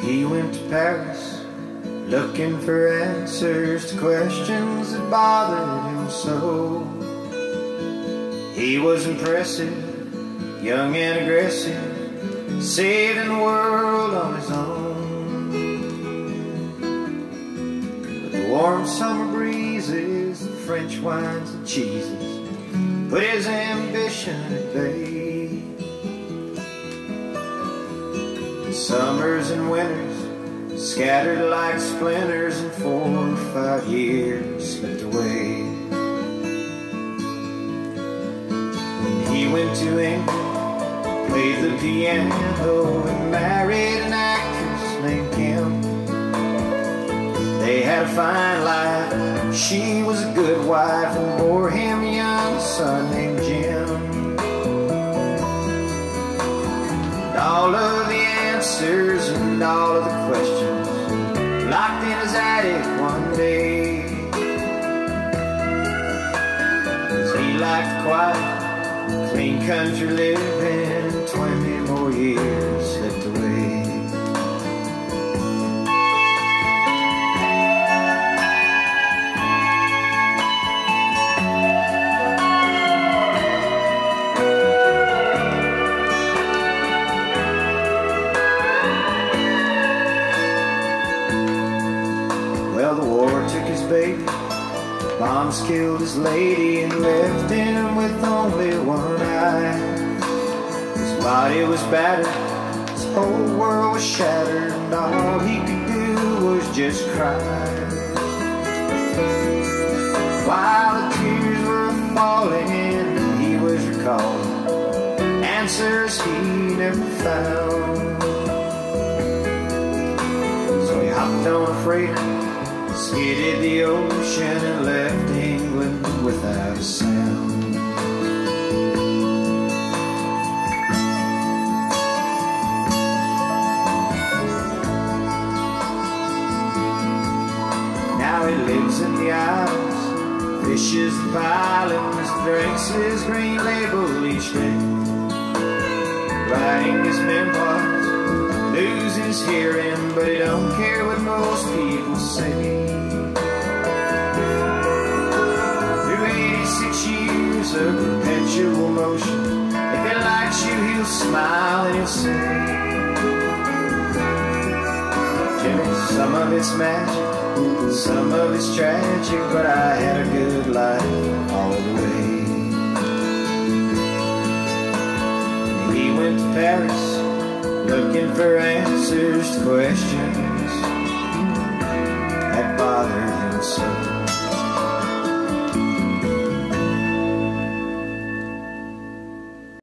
He went to Paris looking for answers to questions that bothered him so. He was impressive, young and aggressive, saving the world on his own. But the warm summer breezes, the French wines and cheeses put his ambition at bay. Summers and winters scattered like splinters, and 4 or 5 years slipped away. When he went to England, played the piano, and married an actress named Kim. They had a fine life, she was a good wife, and bore him a young son named Jim. And all of the answers and all of the questions locked in his attic one day, 'cause he liked quiet, clean country living. 20 more years slipped away. Well, the war took his baby, bombs killed his lady, and left him with only one eye. His body was battered, his whole world was shattered, and all he could do was just cry. While the tears were falling, he was recalling answers he never found. So he hopped on a freighter, skidded the ocean, and left England without a sound. Now he lives in the Isles, fishes the islands, drinks his green label each day, writing his memoirs, losing his hearing, but he don't care what most people say. Through 86 years of perpetual motion, if he likes you, he'll smile and he'll say, Jimmy, some of it's magic, some of it's tragic, but I had a good life all the way. He went to Paris looking for answers to questions that bothered him so.